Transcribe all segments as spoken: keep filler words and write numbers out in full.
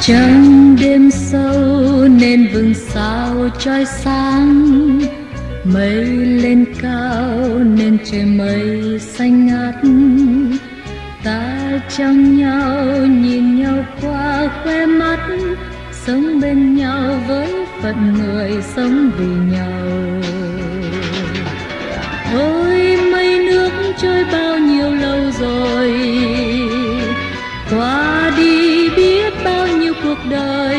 Trong đêm sâu nên vầng sao trói sáng, mây lên cao nên trời mây xanh ngắt. Ta trong nhau nhìn nhau qua khóe mắt, sống bên nhau với phận người sống vì nhau. Ôi mây nước trôi bao nhiêu lâu rồi, qua đi biết bao nhiêu cuộc đời,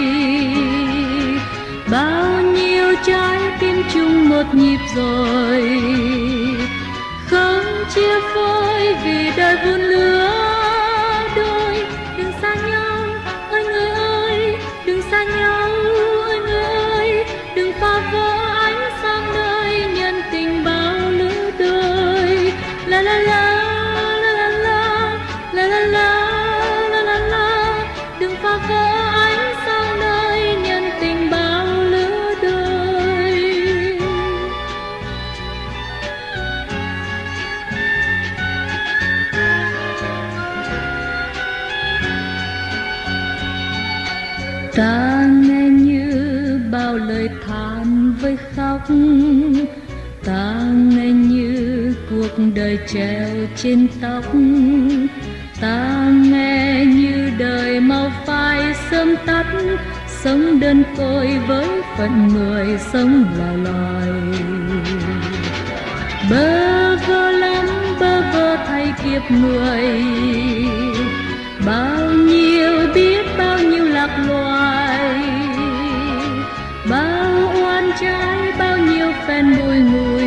bao nhiêu trái tim chung một nhịp rồi, không chia phôi vì đời vun lứa đôi. Đừng xa nhau ơi người ơi, đừng xa nhau ơi người ơi, đừng phá vỡ ánh sáng nơi nhân tình bao lứa đôi. La la la la la la la la la la la, đừng phá vỡ ánh sáng nơi nhân tình bao lứa đôi. Ta nghe như bao lời than với khóc, ta nghe như cuộc đời treo trên tóc, ta nghe như đời mau phai sớm tắt, sống đơn côi với phận người sống là loài. Bơ vơ lắm bơ vơ thay kiếp người, bao nhiêu biết bao nhiêu lạc loài, bao oan trái bao nhiêu phen bùi ngùi,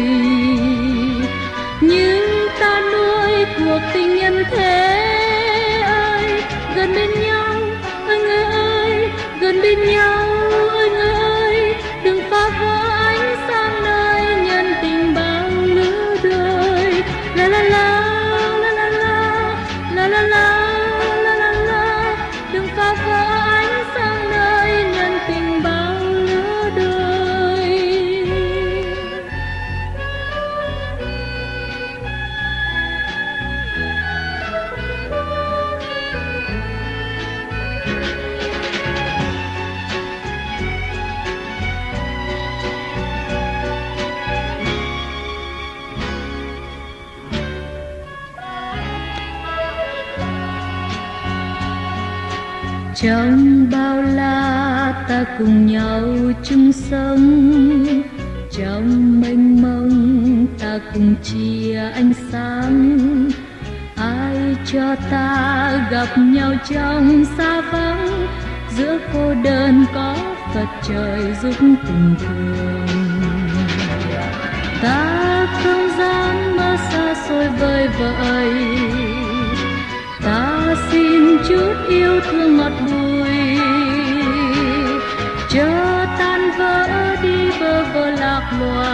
nhưng ta nuôi cuộc tình nhân thế ơi. Gần bên nhau ơi người ơi, gần bên nhau ơi người ơi, đừng phá vỡ ánh sáng nơi nhân tình bao lứa đôi. La la la la la la la la la la la, đừng phá vỡ ánh sáng nơi nhân tình bao lứa đôi. Trong bao la ta cùng nhau chung sống, trong mênh mông ta cùng chia ánh sáng. Ai cho ta gặp nhau trong xa vắng, giữa cô đơn có Phật trời giúp tình thương. Ta không dám mơ xa xôi vời vợi, ta xin chút yêu thương ngọt bùi, cho tan vỡ đi bơ vơ lạc loài.